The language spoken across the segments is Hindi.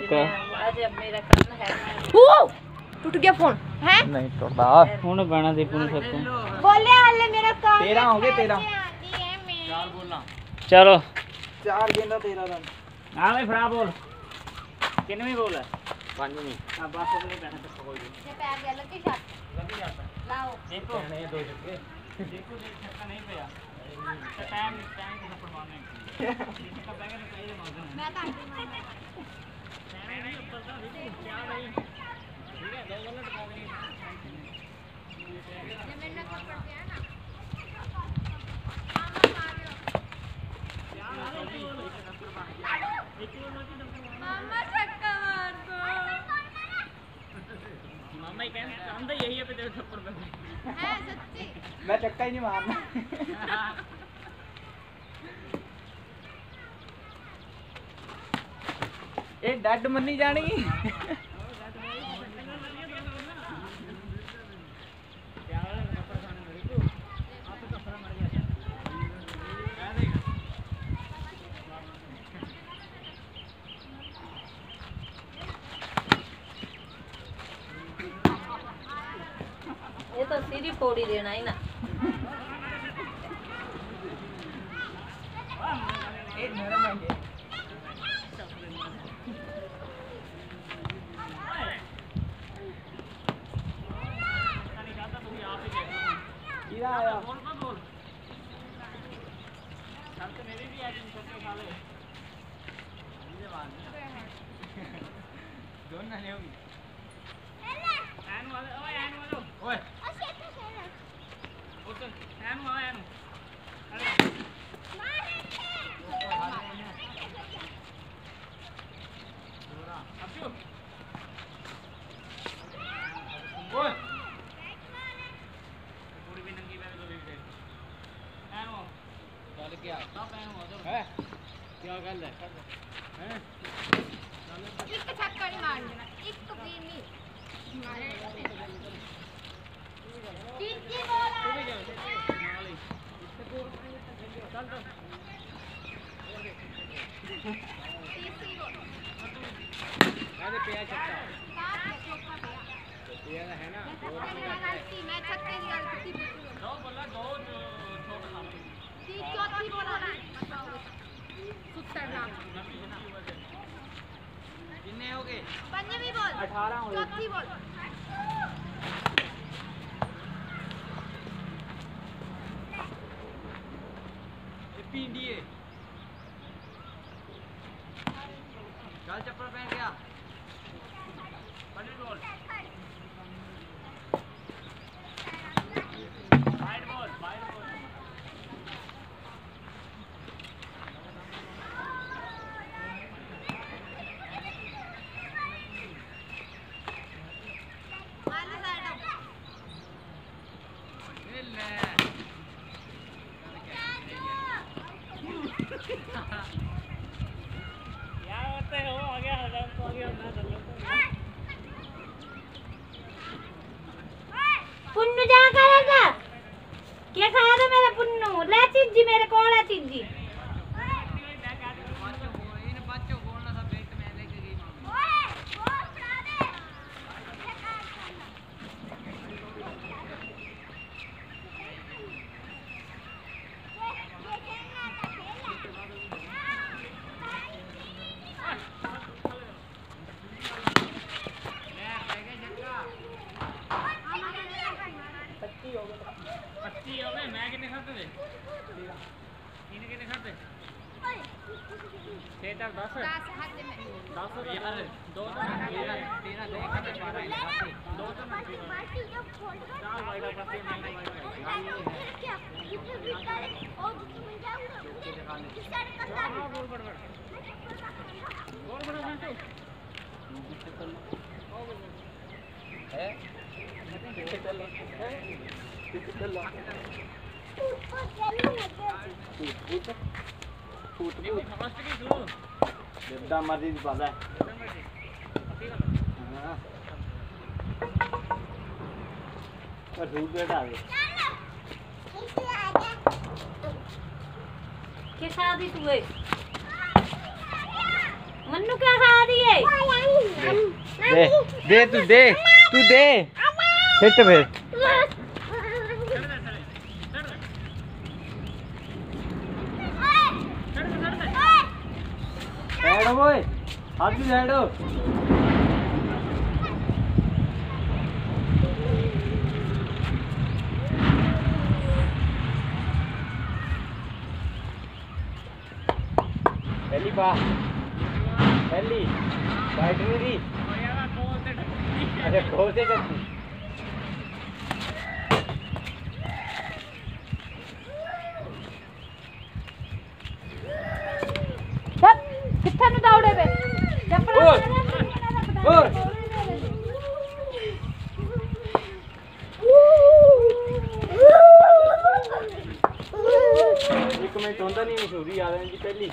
का आज अब मेरा काम है। टूट गया फोन है नहीं टूटदा हुन बना दे पुन सब तुम बोले हाले मेरा काम 13 हो गए 13 चार बोलना चलो 4 गेंदा 13 रन हां भाई फड़ा बोल कितने बोल है 5 नहीं हां बस अपने कहने पे कोई ये पैर गया लगी शॉट लग जाता लाओ देखो नहीं दो छक्के देखो देख छक्का नहीं पे टाइम टाइम के थप्पड़ मारने इसका बैगर चाहिए मारना मैं काट दूंगा नहीं ऊपर का देखो क्या नहीं ठीक है दो गलत कर दी ये मेरे नक पर पड़ गया ना मामा छक्का मार दो मामा ही कहते हम तो यही है पे तेरे थप्पड़ पे है सच्ची मैं चक्का ही नहीं मारना ए डड मन्नी जानी ये तो सीधी फोड़ी देना ही ना। ए नरम है ये कीड़ा आया बोल मत बोल शर्त मेरी भी आज इन सबके साले ये बात दोनों नहीं होगी एन वाले ओए एन वाले ओए ओके एन वाला एन अरे अब चुप ओए पूरी भी नंगी बैठ गई है एन वो चल क्या सब एन वो है क्या कर ले हैं एक छक्का नहीं मारना एक भी नहीं तीसरी बॉल तू भी जाओ नाली चल चल तीसरी बॉल अरे पिया चक्का बात है चौका गया पिया है ना मैं छक्के की गलती दो बोला दो छोटा सामने चौथी बॉल सुत्तर नाम कितने हो गए पंजवीं बॉल 18 हो गए चौथी बॉल पींडिए चल चप्पल पहन गया बड़ी बॉल वाइड बॉल मारने साइड क्या होते हो आ गया हजाम तो आ गया मैं चल पुन्नू जा करेगा क्या खाया था मेरा पुन्नू ले चिज्जी मेरे को ले चिज्जी बच्चों बोलना था पेट में लेके गई मम्मी अच्छी हो गए मैं कितने खाते थे इन्हें कितने खाते 6 10 10 यार दो तो तेरा नहीं खाते 12 दो तो चार वाइड ऊपर से नहीं गोल बड़ घंटे है फुट फर्स्ट की शुरू जिद्दा मर्जी दी पादा हां पर रूट बेटा आ गया के शादी तू है मन्नू क्या खा दिए? दे दे तू दे हिट फिर हेडो बोय हाथ भी हेडो पहली बार पहली बैठ नहीं रही अरे खोल से करती कितने नु दौड़े बे एक मिनट होता नहीं मशहूरी आ रही पहली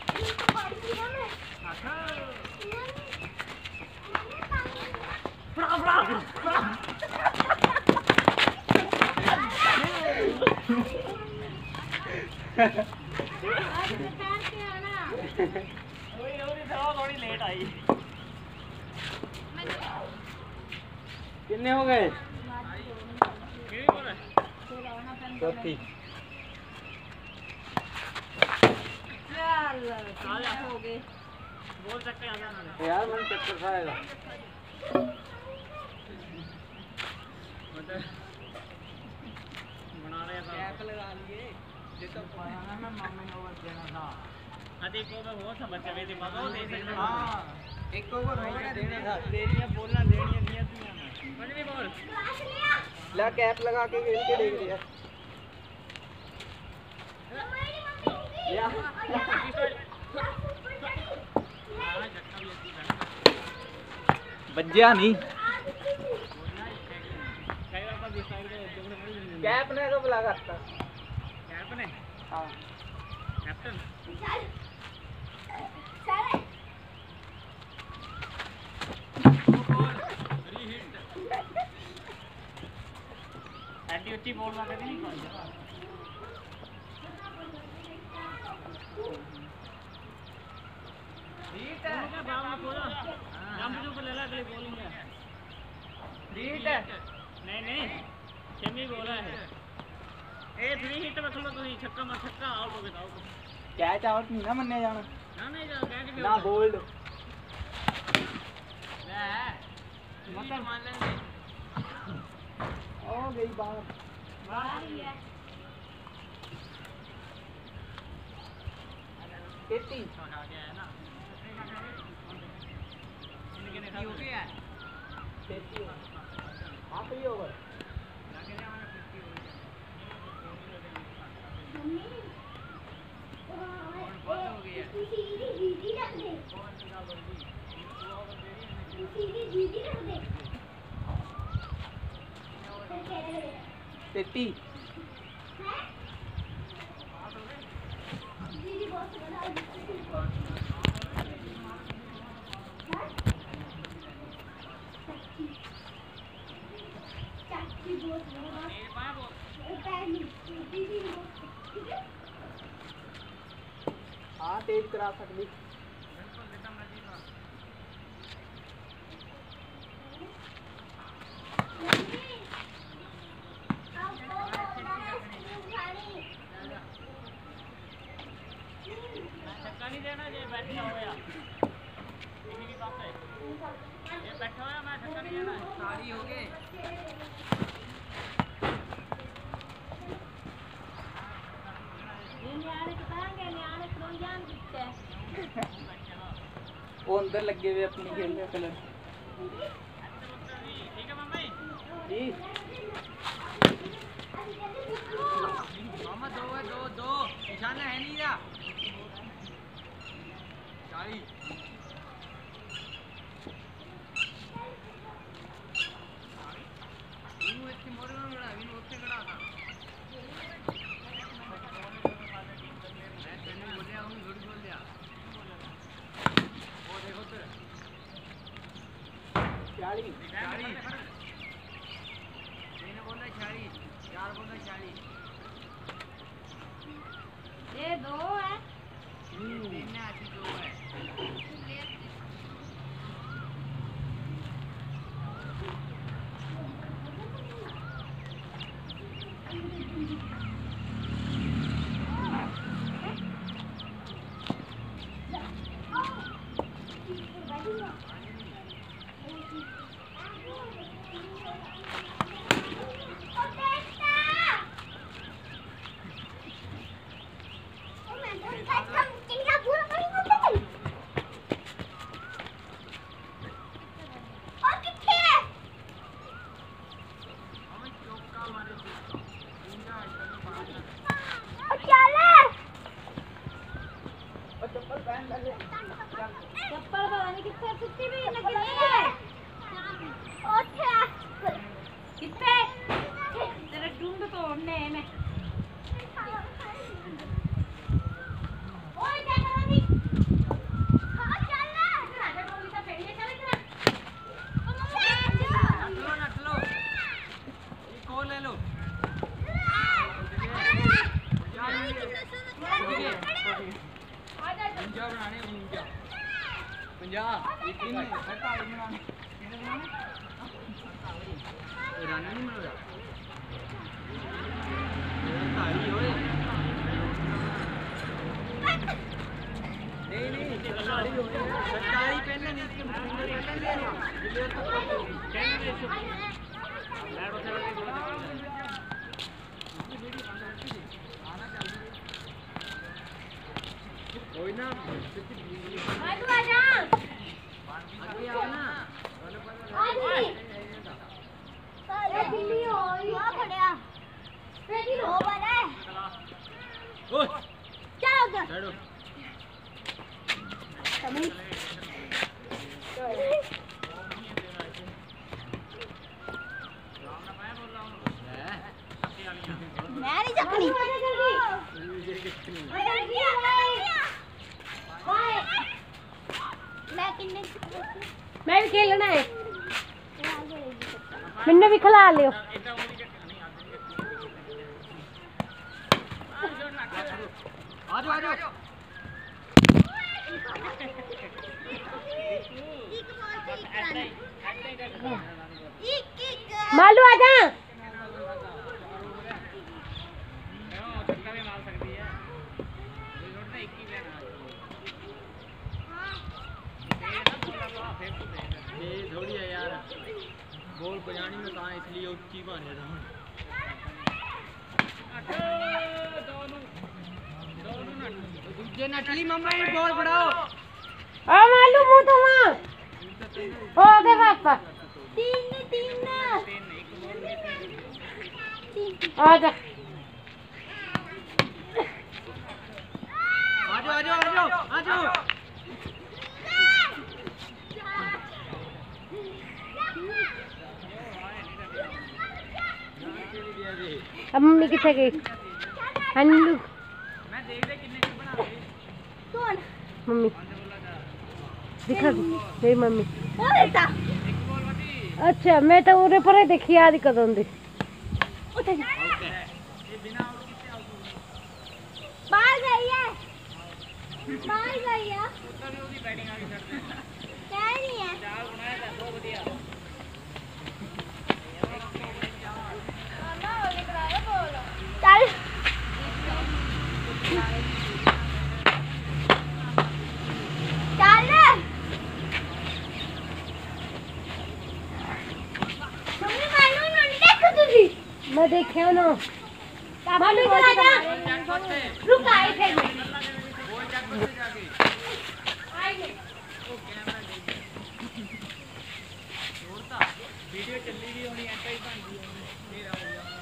थोड़ी लेट आई कितने हो गए चौथी हो गए। बोल सकते हैं यार मैंने चक्कर खाएगा बना रहे हैं कैप लगा लिए ये तो बनाना में मम्मी ने ओवर देना था अधिक ओवर हो समझ के भी मगर दे सकते हां एक ओवर हो गया देना था तेरियां बोलना देनी नियत में कुछ भी बोल ला कैप लगा के खेल के देख लिया या बज्जिया नहीं कैप ने कब लगा था कैप ने हां कैप्टन एंटी उच्ची बॉल मारते नहीं कौन ठीक है बाबा बोला जंप जो ले ला अगली बॉलिंग है ठीक है नहीं सेमी बोला है ए 3 हिट में खेलो तुम छक्का मार छक्का आउट हो गया आउट कैच आउट नहीं ना मन्ने जाना ना नहीं जा कैच भी ना बोल्ड ले मतलब मान लेंगे ओ गई बाहर कितनी हो गया आखिरी ओवर तेती हाँ तेज करा सकती छक्का नहीं देना ये बैठा हो गया इसी की बात है ये बैठा हुआ मैं छक्का नहीं देना सारी हो गए वो अंदर लगे हुए अपनी खेल में कलर ठीक है मम्मी जी मामा दो है दो निशाना है नहीं या 40 इनु इसके मोरे में बड़ा इनु उससे बड़ा था मैं बोल रहा हूं झूठ बोल दिया वो देखो तो 40 मैंने बोला 40 4 बोला 40 ये दो है तीन ने आती दो है मैं ओए क्या करोगी हां चल ले राजा टोली से फेंक ले चल इधर ओ मम्मी नट लो एक और ले लो पंजा बनाने पंजा यकीन नहीं बनाने राना नहीं मिल रहा ताली होए नहीं ताली होए ताली पहले नहीं इसके मुंडे पहले ले लो ये तो कहने से बैठो से कोई ना तू आजा आगे आओ ना अरे बिल्ली हो यहाँ खड़िया रेडी हो बने ओए चलो उधर बैठो तमिल मैं नहीं चकनी मैं भी खेलना है मैंने भी खिला लियो आ जाओ मालू आजा थोड़ी है यार बॉल बजानी में कहाँ इसलिए ऊंची बने रहा दूजे नटली मम्मा ने बॉल बढ़ाओ ओ मालू मुंह तो वहाँ हो गए पापा तीन आजा आ जाओ अब मम्मी किथे गई हन्नू मैं देख ले कितने की बना रही कौन मम्मी दिखा दी मेरी मम्मी वो बेटा अच्छा मैं तो उरे पर ही देखी आदि कदों दी उठ जा बाहर गई है क्या नहीं है चल मैं देखियो ना मालूम चला जा रुक आए थे वीडियो चली गई होनी ऐसा ही बन गई मेरा हो गया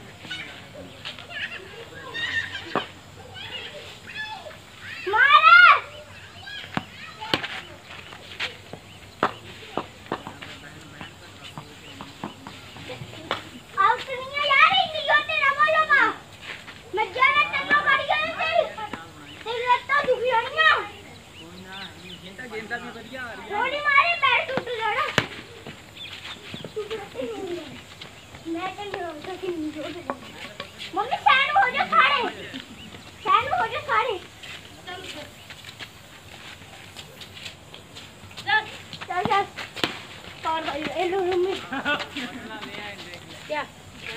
गेंदा भी बढ़िया आ रही है थोड़ी मारे पैर टूट जाना मैं तो मम्मी फैन हो जा सारे फैन हो जा सारे चल चल और भाई ए लो मम्मी क्या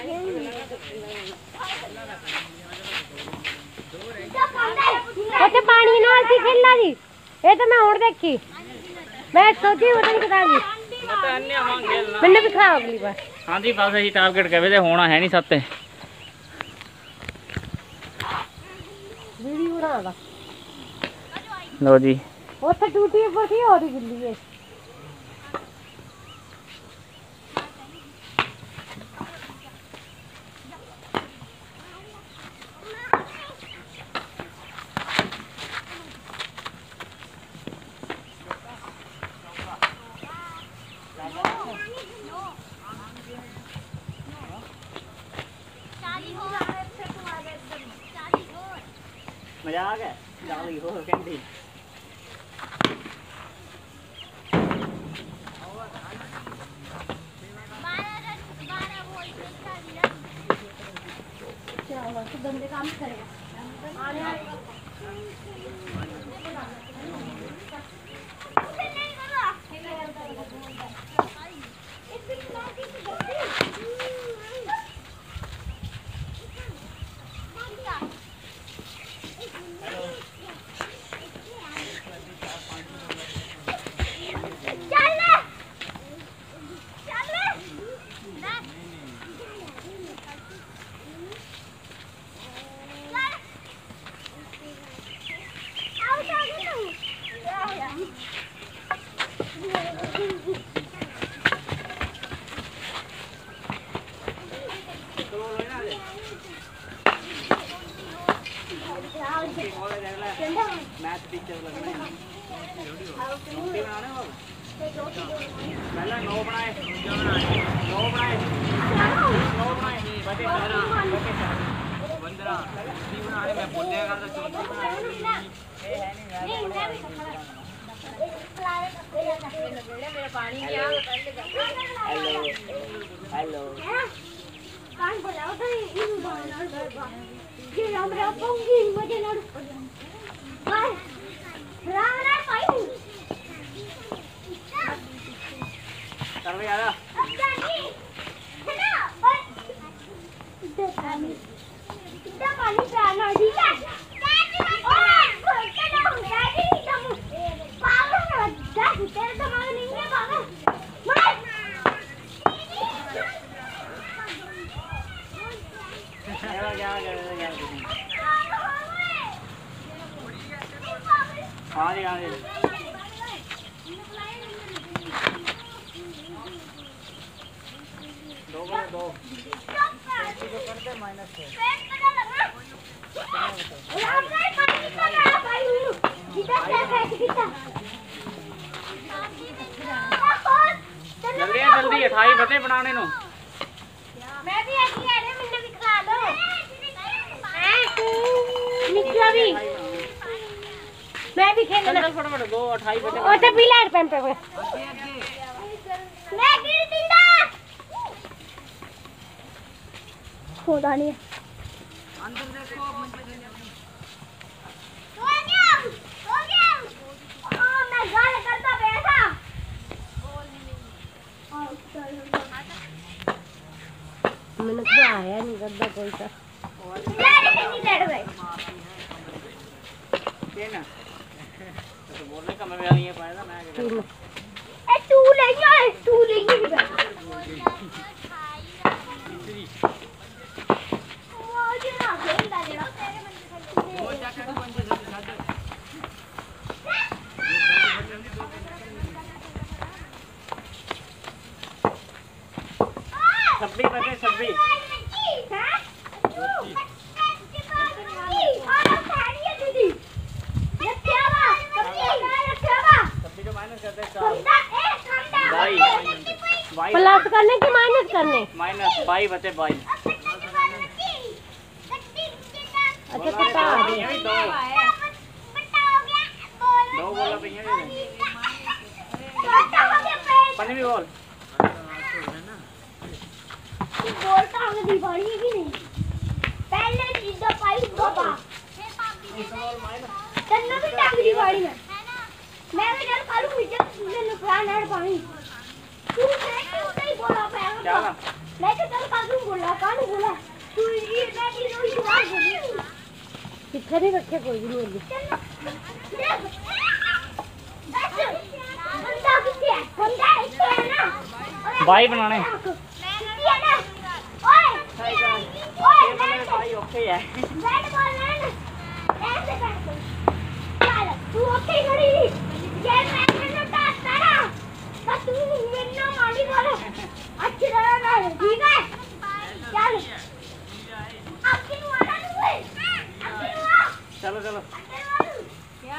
ਉੱਥੇ ਪਾਣੀ ਨਾਲ ਸੀ ਖੇਲਣਾ ਜੀ ਇਹ ਤਾਂ ਮੈਂ ਹੁਣ ਦੇਖੀ ਮੈਂ ਸੋਚੀ ਉਹ ਨਹੀਂ ਕਰਾਂਗੀ ਮੈਨੂੰ ਵੀ ਖਰਾਬ ਅਗਲੀ ਵਾਰ ਹਾਂਜੀ ਬਸ ਅਸੀਂ ਟਾਰਗੇਟ ਕਰੇ ਤੇ ਹੋਣਾ ਹੈ ਨਹੀਂ ਸੱਤੇ ਵੀਡੀਓ ਬਣਾਵਾ ਲੋ ਜੀ ਉੱਥੇ ਟੂਟੀ ਉੱਪਰ ਸੀ ਹੋਰ ਹੀ ਗਿੱਲੀ ਹੈ चाली हो मजाक है डाली हो कैंडी तो गंदे काम करेगा मैथ टीचर लगना है रोटी बनाने वाला पहला 9 बनाए 9 बनाए बटे 15 बनाने मैं बोल दिया करता 34 मेरा पानी क्या हेलो कान बोलाओ तो ये हमरा पंगी मजे लड़ बाय राणा पाई कर भी आजा अब जानी है ना और इधर पानी पे आना ठीक है और चलो डैडी तुम पागल ना डैडी तेरे दिमाग नहीं है पागल मत क्या हाँ जी हाँ जी दो करते माइनस है जल्दी जल्दी 28 बते बनाने नो मैं भी ऐसी है रे मैंने भी खा लो निकला भी मैं भी खेलना फटाफट 2 28 बते ओ तो पीला पैन पे मैं गिर दिंदा होता नहीं अंदर देखो हो गया मैं गाल करता बैठा मैंने तो आया नहीं करता कोई सा नहीं लड़ रहे ये ना तो बोलने का मैं नहीं पाया मैं ए तू ले जा तू ले जा मुझे ना खेल डालेगा वो जैकेट बन जाए जल्दी छब्बीस बचे 26 प्लस करने की माइनस करने माइनस 22 बचे 22 अच्छा कितना आ गया दो बोला भैया पंजवी बोल बोलता हमें दीवारी है कि नहीं पहले सीधा पाई बाबा तन्ना भी टांग दीवारी में मैं भी डर कालू मुझे तुझे नुकसान है पानी तू नहीं बोला क्या मैं तो कल कालू बोला कालू बोला तू ये मैं की रोई बात बोली कितने नहीं रखे कोई भी नहीं बंदा है ना भाई बनाने ओए भाई ओके है बैट बॉल है ना ऐसे करते चल तू ओके खड़ी ये मैंने नोटा तारा बस तू मेरा माली बोलो अच्छी तरह ना ठीक है चल आपकी वाला हुए चलो चलो क्या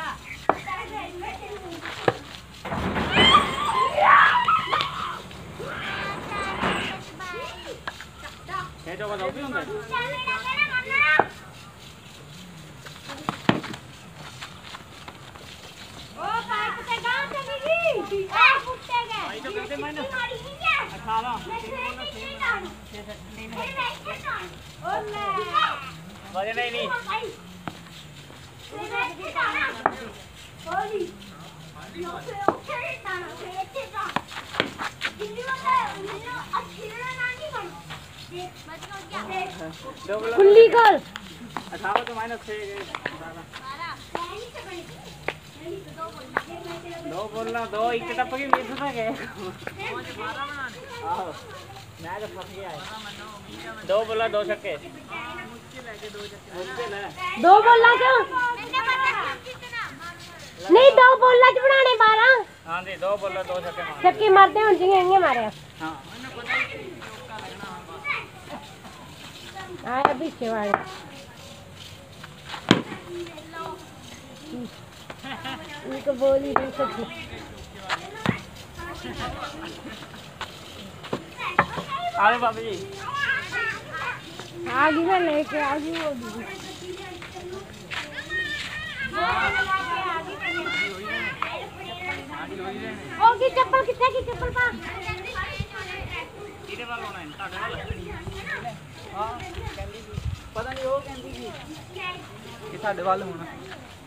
ये जो बताओ भी होंगे ਵਜਣਾ ਹੀ ਨਹੀਂ ਖੁੱਲੀ ਕਰ 18 ਤੋਂ -6 ਦੋ ਬੋਲਣਾ ਦੋ ਇੱਕ ਟੱਪ ਗਈ ਮਿਸ ਤਾਂ ਗਏ ਆਹੋ ਮੈਂ ਤਾਂ ਫਸ ਗਿਆ ਦੋ ਬੋਲਾਂ ਦੋ ਛੱਕੇ ਦੋ ਬੋਲਾਂ ਚ ਨਹੀਂ ਦੋ ਬੋਲਾਂ ਚ ਬਣਾਣੇ 12 ਹਾਂਜੀ ਦੋ ਬੋਲਾਂ ਦੋ ਛੱਕੇ ਮਾਰ ਛੱਕੇ ਮਾਰਦੇ ਹੁਣ ਜਿਵੇਂ ਇੰਨੇ ਮਾਰਿਆ ਹਾਂ ਆਇਆ ਪਿੱਛੇ ਵਾਲੇ ਇੱਕ ਬੋਲੀ ਨਹੀਂ ਸਕਦੀ ਆਲੇ ਬਾਬਾ ਜੀ आ गई मैं लेके आ गई वो दीदी ओगी चप्पल कितने की चप्पल पा ਕਿਹਦੇ ਵੱਲ ਆਉਣਾ ਹੈ ਤੁਹਾਡੇ ਵੱਲ ਹਾਂ ਕਹਿੰਦੀ ਸੀ ਪਤਾ ਨਹੀਂ ਉਹ ਕਹਿੰਦੀ ਸੀ ਕਿ ਸਾਡੇ ਵੱਲ ਹੋਣਾ